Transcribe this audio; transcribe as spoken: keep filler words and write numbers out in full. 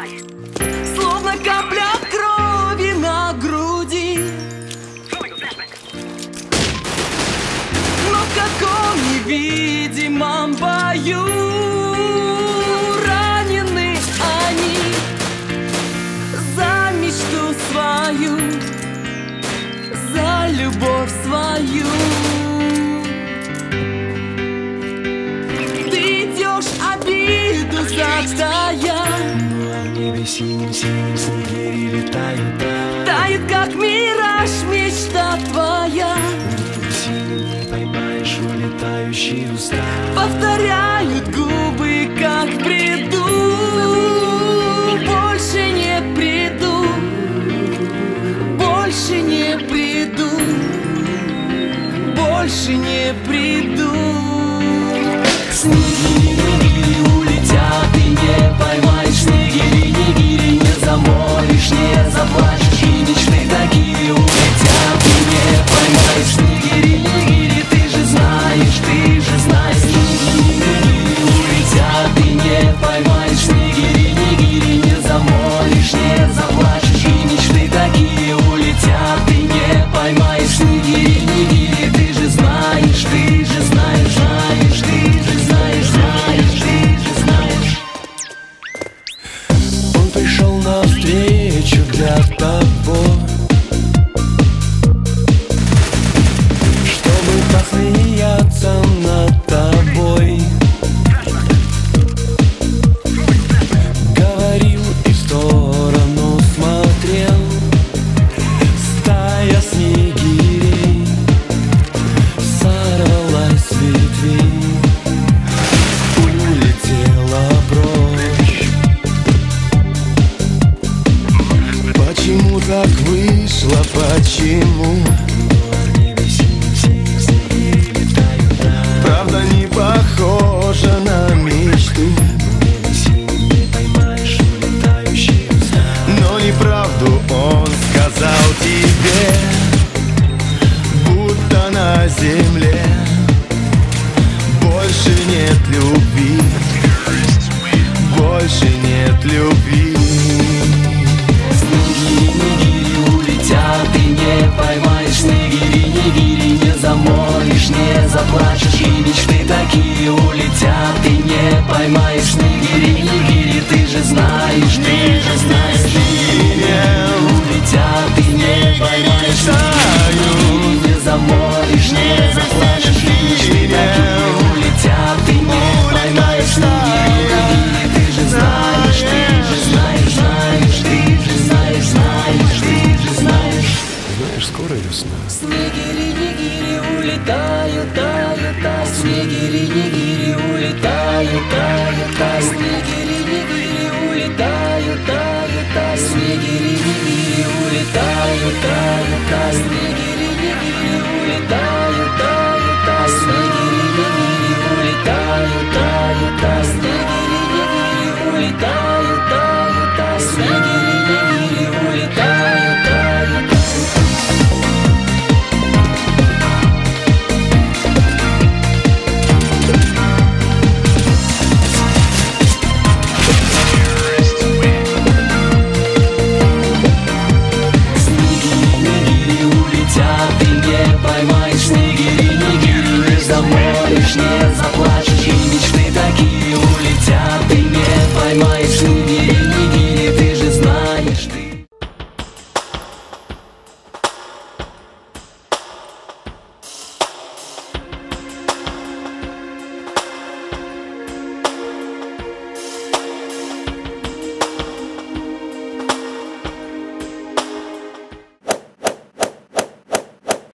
Словно капля крови на груди, но в каком невидимом бою ранены они за мечту свою, за любовь свою. Ты идешь обиду затая, но в небе синим-синим снегири летают, да. тает, как мираж, мечта твоя. В небе синим не поймаешь улетающие уста. Повторяют губы, как в бреду. Больше не приду, больше не приду, больше не приду. Снегири-нигири улетят, и не поймаешь. Снегири-нигири не замолишь, не заплачешь. И мечты такие улетят, и не поймаешь. Снегири-нигири, ты же знаешь, ты же знаешь. Снегири-нигири улетят, и не поймаешь. Снегири-нигири не замолишь, не заплачешь. И мечты такие улетят, и не поймаешь. Снегири-нигири, ты же знаешь, ты же знаешь, знаешь, ты же знаешь, знаешь, ты же знаешь. Он пришел навстречу для того, чтобы посмеяться над тобой. Говорил и в сторону смотрел. Стая снегирей сорвалась с ветвей, улетела прочь. Почему так вышло, почему? В небе синим-синим снегири летают, да. Правда не похожа на мечту. В небе синим не поймаешь улетающие уста. Но неправду он сказал тебе, будто на земле больше нет любви, больше нет любви. Снегири-нигири улетят, и не поймаешь. Снегири-нигири не замолишь, не заплачешь. И мечты такие улетят, и не поймаешь. Снегири-нигири, ты же знаешь, ты же знаешь. Снегири улетят, и не поймаешь. Снегири не замолишь, не заплачешь. И мечты такие улетят, и не поймаешь. Снегири-нигири, ты же знаешь, ты же знаешь, знаешь, ты же знаешь, знаешь, ты же знаешь. Знаешь, скоро весна. Снегири-нигири улетают, тают, тают. Снегири-нигири улетают, тают, тают. Снегири-нигири улетают, тают, тают. Снегири-нигири улетают, тают, тают. Снегири-нигири улетают, тают, тают. Снегири-нигири улетают, тают, тают. Снегири-нигири улетают, тают, тают. Снегири-нигири улетают, тают, тают. Снегири-нигири улетят, и не поймаешь. Снегири-нигири не замолишь, не заплачешь.